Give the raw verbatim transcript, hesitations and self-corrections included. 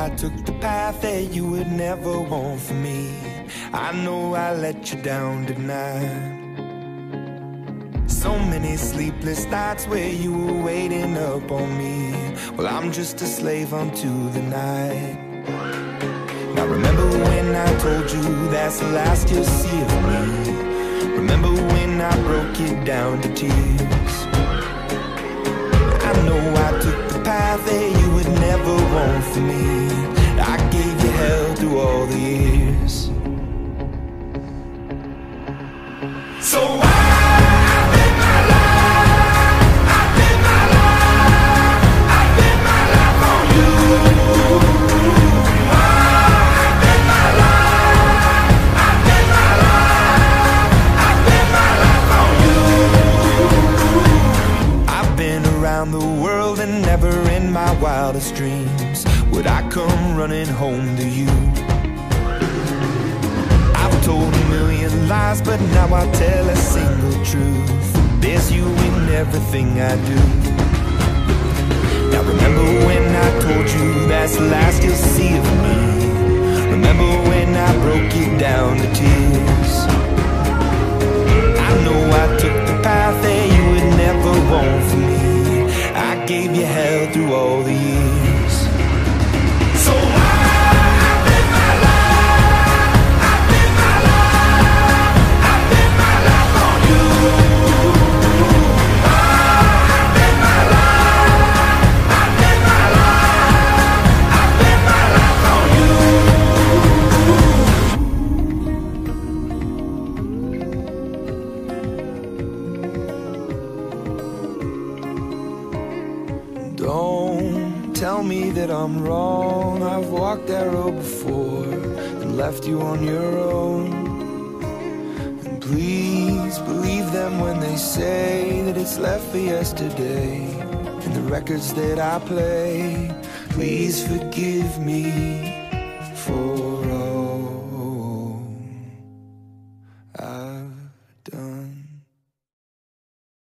I took the path that you would never want for me. I know I let you down tonight. So many sleepless nights where you were waiting up on me. Well, I'm just a slave unto the night. Now remember when I told you that's the last you'll see of me. Remember when I broke it down to tears. I know I took the path that you would never want for me. I gave you hell through all the years. So I the world, and never in my wildest dreams would I come running home to you. I've told a million lies, but now I tell a single truth. There's you in everything I do. Now remember when I told you that's the last you'll see of me. Remember when I broke it down to tears. I know I took the path that you would never want for me. I gave you hell through all the years. So I live my life, I live my life, I live my life on you. I live my life, I live my life, I live my life on you. Don't tell me that I'm wrong. I've walked that road before and left you on your own. And please believe them when they say that it's left for yesterday. And the records that I play, please forgive me.